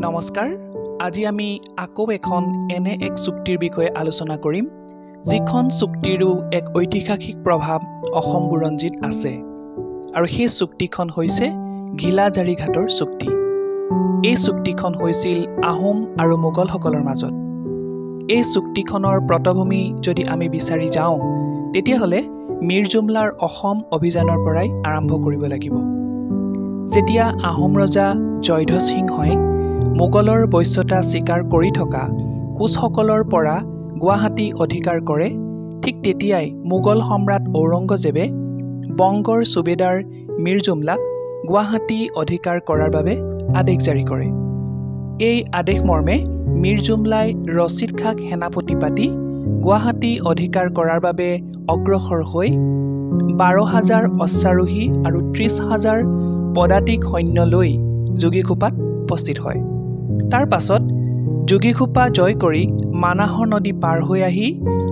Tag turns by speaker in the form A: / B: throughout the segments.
A: নমস্কাৰ আজি আমি আকৌ এখন এনে এক চুক্তিৰ বিষয়ে আলোচনা কৰিম যিখন চুক্তিৰো এক ঐতিহাসিক প্ৰভাৱ অসম বুৰঞ্জীত আছে আৰু সেই চুক্তিখন হৈছে ঘিলাঝাৰিঘাটৰ চুক্তি এই চুক্তিখন হৈছিল আহোম আৰু মোগলসকলৰ মাজত এই চুক্তিখনৰ পটভূমি যদি আমি বিচাৰি যাওঁ তেতিয়াহলে মিৰ জুমলাৰ অসম অভিযানৰ পৰাই আৰম্ভ কৰিব লাগিব যেতিয়া আহোম ৰজা জয়ধ্বজ সিংহই মোগলৰ বৈশ্যতা স্বীকাৰ কৰি থকা কোচসকলৰ পৰা গুৱাহাটী অধিকাৰ কৰে ঠিক তেতিয়াই মোগল সম্ৰাট ঔৰংগজেবে বংগৰ সুবেদাৰ মিৰ জুমলাক গুৱাহাটী অধিকাৰ কৰাৰ বাবে আদেশ জাৰি কৰে এই আদেশ মৰ্মে মিৰ জুমলাই ৰচিদ খাক সেনাপতি পাতি গুৱাহাটী অধিকাৰ কৰাৰ বাবে অগ্ৰসৰ হৈ ১২,০০০ অশ্বাৰোহী আৰু ৩০,০০০ পদাতিক সৈন্য লৈ যোগীঘোপাত উপস্থিত হয় তাৰ পাছত যোগীঘোপা জয় কৰি মানাহৰ নদী পাৰ হৈ আহি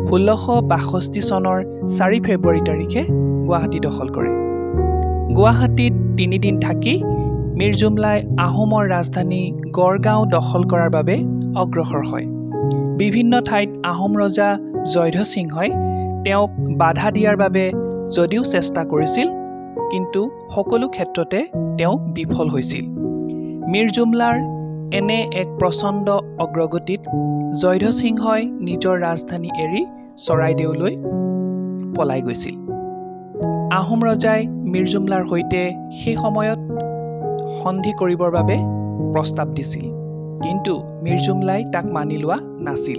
A: ১৬৬২ চনৰ ৪ ফেব্ৰুৱাৰী তাৰিখে গুৱাহাটী দখল কৰে গুৱাহাটীত ৩ দিন থাকি মিৰ জুমলাই আহোমৰ ৰাজধানী গড়গাঁও দখল কৰাৰ বাবে অগ্ৰসৰ হয় বিভিন্ন ঠাইত আহোম ৰজা জয়ধ্বজ সিংহই তেওঁক বাধা দিয়াৰ বাবে যদিও চেষ্টা কৰিছিল কিন্তু সকলো ক্ষেত্ৰতে তেওঁ বিফল হৈছিল মিৰ জুমলাৰ এনে এক প্ৰচণ্ড অগ্ৰগতিত জয়ধ্বজ সিংহই নিজৰ ৰাজধানী এৰি চৰাইদেউলৈ পলাই গৈছিল আহোম ৰজাই মিৰ জুমলাৰ সৈতে সেই সময়ত সন্ধি কৰিবৰ বাবে প্ৰস্তাৱ দিছিল কিন্তু মিৰ জুমলাই তাক মানি লোৱা নাছিল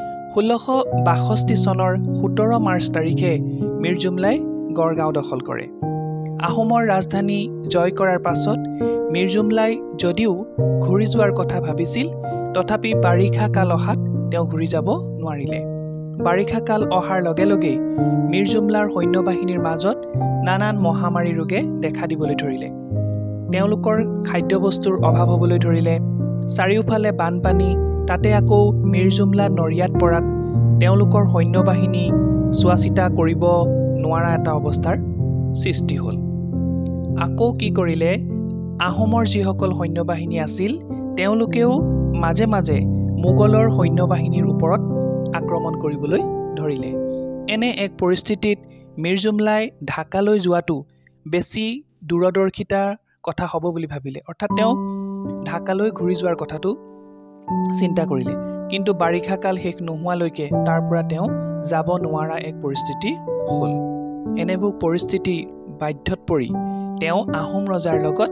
A: ১৬৬২ চনৰ ১৭ মাৰ্চ তাৰিখে মিৰ জুমলাই গড়গাঁও দখল কৰে আহোমৰ ৰাজধানী জয় কৰাৰ পাছত মিৰ জুমলাই যদিও ঘূৰি যোৱাৰ কথা ভাবিছিল তথাপি বাৰিষা কাল অহাত তেওঁ ঘূৰি যাব নোৱাৰিলে বাৰিষা কাল অহাৰ লগে লগে মিৰ জুমলাৰ সৈন্যবাহিনীৰ মাজত নানান মহামাৰী ৰোগে দেখা দিবলৈ ধৰিলে তেওঁলোকৰ খাদ্যবস্তুৰ অভাৱ হ'বলৈ ধৰিলে চাৰিওফালে বানপানী তাতে আকৌ মিৰ জুমলা নৰিয়াত পৰাত তেওঁলোকৰ সৈন্যবাহিনী চোৱা চিতা কৰিব নোৱাৰা এটা অৱস্থাৰ সৃষ্টি হ'ল আকৌ কি কৰিলে আহোমৰ যিসকল সৈন্যবাহিনী আছিল তেওঁলোকেও মাজে মাজে মোগলৰ সৈন্যবাহিনীৰ ওপৰত আক্ৰমণ কৰিবলৈ ধৰিলে এনে এক পৰিস্থিতিত মিৰ জুমলাই ঢাকালৈ যোৱাটো বেছি দূৰদৰ্শিতাৰ কথা হ'ব বুলি ভাবিলে অৰ্থাৎ তেওঁ ঢাকালৈ ঘূৰি যোৱাৰ কথাটো চিন্তা কৰিলে কিন্তু বাৰিষা কাল শেষ নোহোৱালৈকে তাৰ পৰা তেওঁ যাব নোৱাৰা এক পৰিস্থিতি হ'ল এনেবোৰ পৰিস্থিতি বাধ্যত পৰি তেওঁ আহোম ৰজাৰ লগত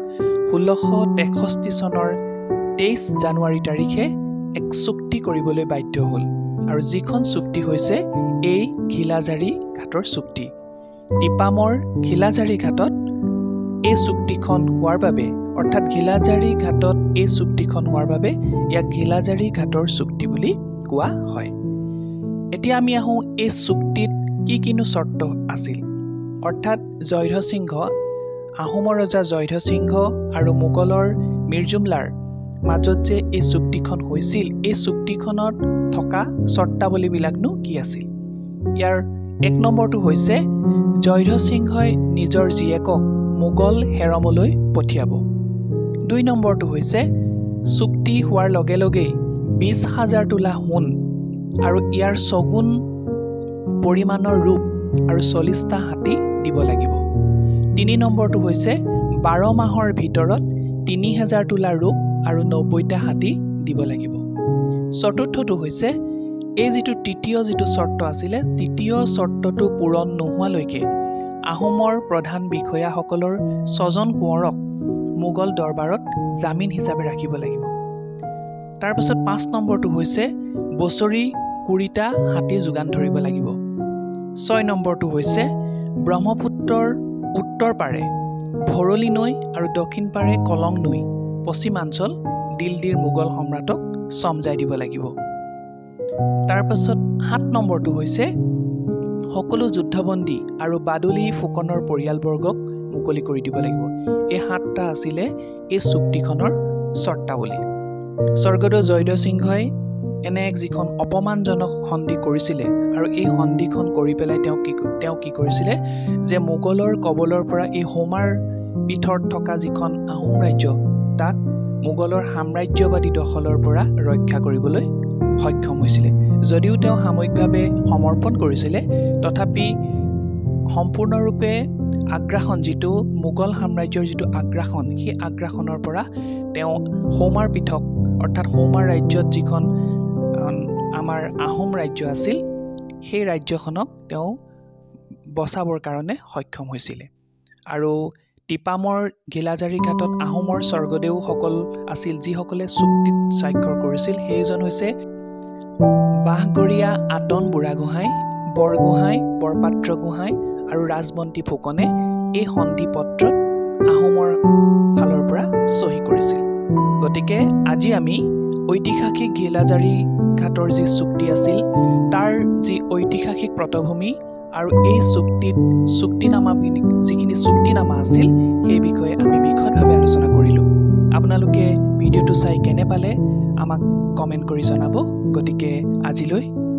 A: ১৬৬৩ চনৰ ২৩ জানুৱাৰী তাৰিখে এক চুক্তি কৰিবলৈ বাধ্য হ'ল আৰু যিখন চুক্তি হৈছে এই ঘিলাঝাৰি ঘাটৰ চুক্তি টিপামৰ ঘিলাঝাৰি ঘাটত এই চুক্তিখন হোৱাৰ বাবে অৰ্থাৎ ঘিলাঝাৰি ঘাটত এই চুক্তিখন হোৱাৰ বাবে ইয়াক ঘিলাঝাৰি ঘাটৰ চুক্তি বুলি কোৱা হয় এতিয়া আমি আহোঁ এই চুক্তিত কিনো চৰ্ত আছিল অৰ্থাৎ জয়ধ্বজ সিংহ আহোমৰ ৰজা জয়ধ্বজ সিংহ আৰু মোগলৰ মিৰ জুমলাৰ মাজত যে এই চুক্তিখন হৈছিল এই চুক্তিখনত থকা চৰ্তাৱলীবিলাকনো কি আছিল ইয়াৰ ১ নম্বৰটো হৈছে জয়ধ্বজ সিংহই নিজৰ জীয়েকক মোগল হেৰমলৈ পঠিয়াব ২ নম্বৰটো হৈছে চুক্তি হোৱাৰ লগে লগেই ২০,০০০ তোলা সোণ আৰু ইয়াৰ ছগুণ পৰিমাণৰ ৰূপ আৰু ৪০টা হাতী দিব লাগিব ৩ নম্বৰটো হৈছে ১২ মাহৰ ভিতৰত ৩,০০০ তোলা ৰূপ আৰু ৯০টা হাতী দিব লাগিব চতুৰ্থটো হৈছে এই তৃতীয় চৰ্ত আছিলে তৃতীয় চৰ্তটো পূৰণ নোহোৱালৈকে আহোমৰ প্ৰধান বিষয়াসকলৰ ৬জন কোঁৱৰক মোগল দৰবাৰত জামিন হিচাপে ৰাখিব লাগিব তাৰপাছত ৫ নম্বৰটো হৈছে বছৰি ২০টা হাতী যোগান ধৰিব লাগিব ৬ নম্বৰটো হৈছে ব্ৰহ্মপুত্ৰৰ উত্তৰ পাৰে ভৰলী নৈ আৰু দক্ষিণ পাৰে কলং নৈ পশ্চিমাঞ্চল দিল্লীৰ মোগল সম্ৰাটক চমজাই দিব লাগিব তাৰপাছত ৭ নম্বৰটো হৈছে সকলো যুদ্ধবন্দী আৰু বাদুলী ফুকনৰ পৰিয়ালবৰ্গক মুকলি কৰি দিব লাগিব এই ৭টা আছিলে এই চুক্তিখনৰ চৰ্তাৱলী স্বৰ্গদেউ জয়ধ্বজ সিংহই এনে এক যিখন অপমানজনক সন্ধি কৰিছিলে আৰু এই সন্ধিখন কৰি পেলাই তেওঁ কি কৰিছিলে যে মোগলৰ কবলৰ পৰা এই হোমাৰ পীঠত থকা যিখন আহোম ৰাজ্য তাক মোগলৰ সাম্ৰাজ্যবাদী দখলৰ পৰা ৰক্ষা কৰিবলৈ সক্ষম হৈছিলে যদিও তেওঁ সাময়িকভাৱে সমৰ্পণ কৰিছিলে তথাপি সম্পূৰ্ণৰূপে আগ্ৰাসন যিটো মোগল সাম্ৰাজ্যৰ যিটো আগ্ৰাসন সেই আগ্ৰাসনৰ পৰা তেওঁ হোমাৰ পৃথক অৰ্থাৎ হোমাৰ ৰাজ্যত যিখন আমাৰ আহোম ৰাজ্য আছিল সেই ৰাজ্যখনক তেওঁ বচাবৰ কাৰণে সক্ষম হৈছিলে আৰু টিপামৰ ঘিলাঝাৰি ঘাটত আহোমৰ স্বৰ্গদেউসকল আছিল যিসকলে চুক্তিত স্বাক্ষৰ কৰিছিল সেইজন হৈছে বাঁহগৰীয়া আটন বুঢ়াগোহাঁই বৰগোহাঁই বৰপাত্ৰ গোহাঁই আৰু ৰাজবন্তী ফুকনে এই সন্ধি পত্ৰত আহোমৰ ফালৰ পৰা চহী কৰিছিল গতিকে আজি আমি ঐতিহাসিক ঘিলাঝাৰি ঘাটৰ যি চুক্তি আছিল তাৰ যি ঐতিহাসিক পটভূমি আৰু এই চুক্তিনামা যিখিনি চুক্তিনামা আছিল সেই বিষয়ে আমি বিশদভাৱে আলোচনা কৰিলোঁ আপোনালোকে ভিডিঅ'টো চাই কেনে পালে আমাক কমেণ্ট কৰি জনাব গতিকে আজিলৈ